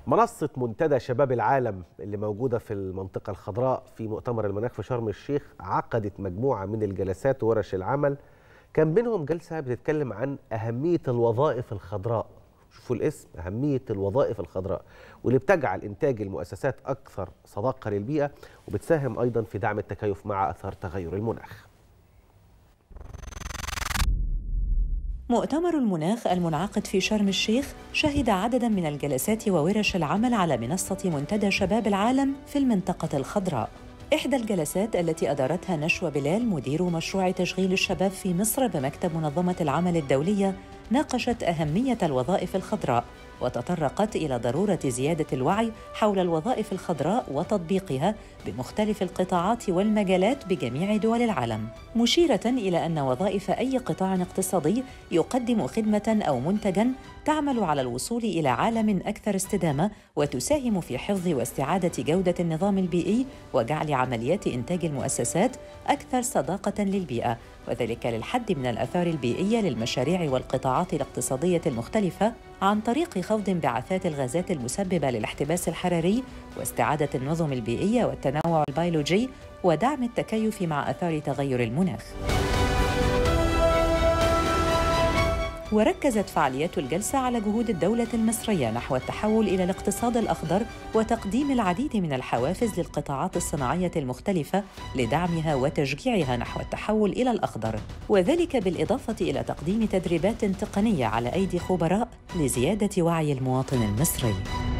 منصة منتدى شباب العالم اللي موجودة في المنطقة الخضراء في مؤتمر المناخ في شرم الشيخ عقدت مجموعة من الجلسات وورش العمل. كان بينهم جلسة بتتكلم عن أهمية الوظائف الخضراء. شوفوا الاسم، أهمية الوظائف الخضراء، واللي بتجعل إنتاج المؤسسات أكثر صداقة للبيئة وبتساهم أيضا في دعم التكيف مع أثار تغير المناخ. مؤتمر المناخ المنعقد في شرم الشيخ شهد عدداً من الجلسات وورش العمل على منصة منتدى شباب العالم في المنطقة الخضراء. إحدى الجلسات التي أدارتها نشوى بلال مدير مشروع تشغيل الشباب في مصر بمكتب منظمة العمل الدولية ناقشت أهمية الوظائف الخضراء، وتطرقت إلى ضرورة زيادة الوعي حول الوظائف الخضراء وتطبيقها بمختلف القطاعات والمجالات بجميع دول العالم، مشيرة إلى أن وظائف أي قطاع اقتصادي يقدم خدمة أو منتجاً تعمل على الوصول إلى عالم أكثر استدامة وتساهم في حفظ واستعادة جودة النظام البيئي وجعل عمليات إنتاج المؤسسات أكثر صداقة للبيئة، وذلك للحد من الآثار البيئية للمشاريع والقطاعات الاقتصادية المختلفة عن طريق خفض انبعاثات الغازات المسببة للاحتباس الحراري واستعادة النظم البيئية والتنوع البيولوجي ودعم التكيف مع آثار تغير المناخ. وركزت فعاليات الجلسة على جهود الدولة المصرية نحو التحول إلى الاقتصاد الأخضر وتقديم العديد من الحوافز للقطاعات الصناعية المختلفة لدعمها وتشجيعها نحو التحول إلى الأخضر، وذلك بالإضافة إلى تقديم تدريبات تقنية على أيدي خبراء لزيادة وعي المواطن المصري.